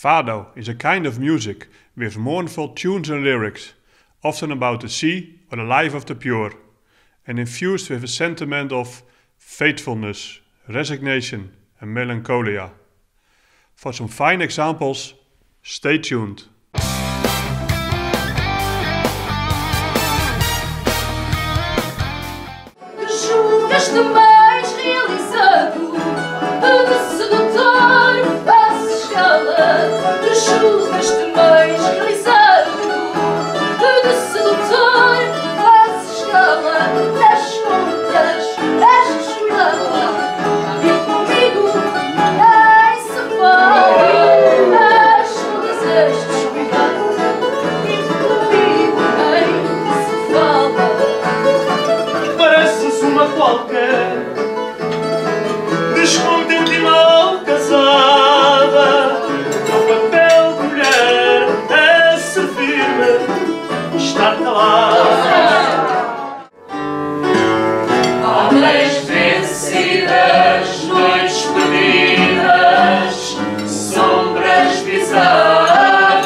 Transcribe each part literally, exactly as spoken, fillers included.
Fado is a kind of music with mournful tunes and lyrics, often about the sea or the life of the pure, and infused with a sentiment of fatefulness, resignation and melancholia. For some fine examples, stay tuned. Julgas-te mais realizado, de sedutor fazes escala. Tu julgas-te mais realizado, de sedutor fazes escala. Das contas, és descuidada, e comigo nem se fala. Das contas és descuidada, e comigo nem se fala. Pareces uma qualquer, descontente e mal casada. O papel de mulher é servir-me, estar calada. Almas vencidas, noites perdidas, sombras bizarras,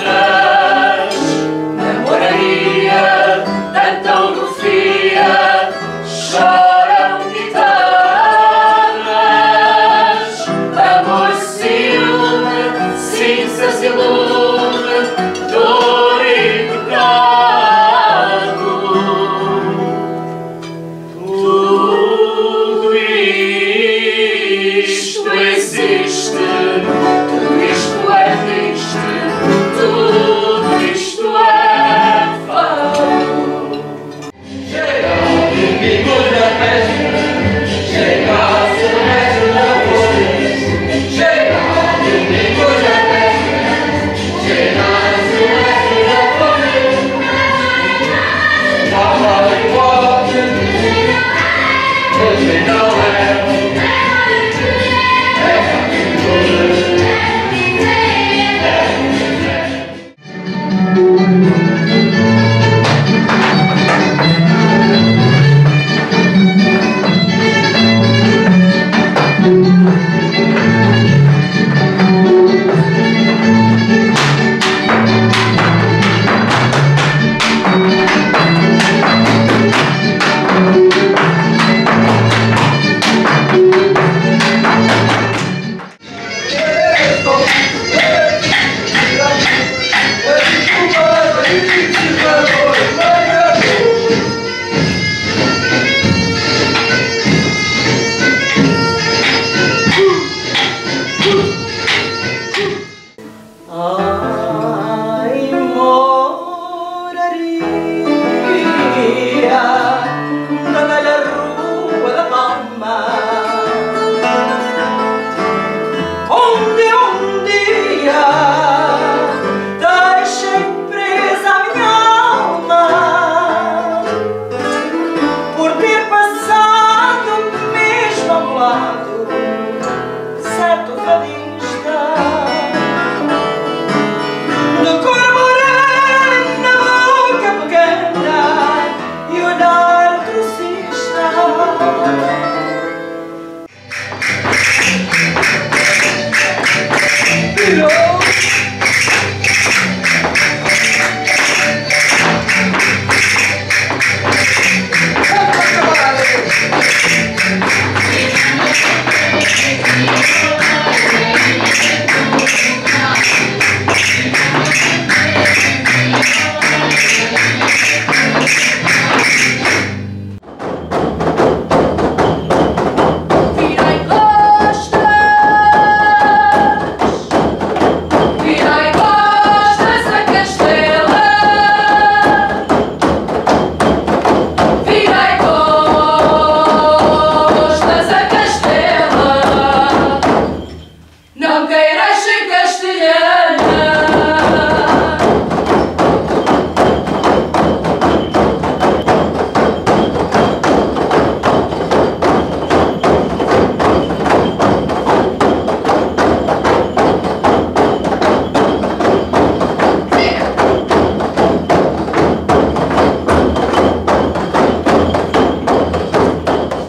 namoraria, tanta orofia, choram guitarras, amor, ciúme, cinzas e lume, dor e pecado. Tudo isto existe, tudo isto é triste, tudo isto é fado. Chega o domingo da festa, chega a semestre da folha. Chega o domingo da festa, chega a semestre da folha. Nada importa, hoje não é.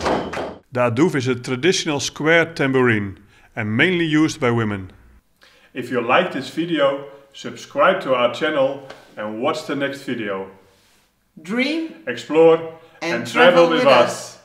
The adouf is a traditional square tambourine and mainly used by women. If you like this video, subscribe to our channel and watch the next video. Dream Explore and, and travel with us.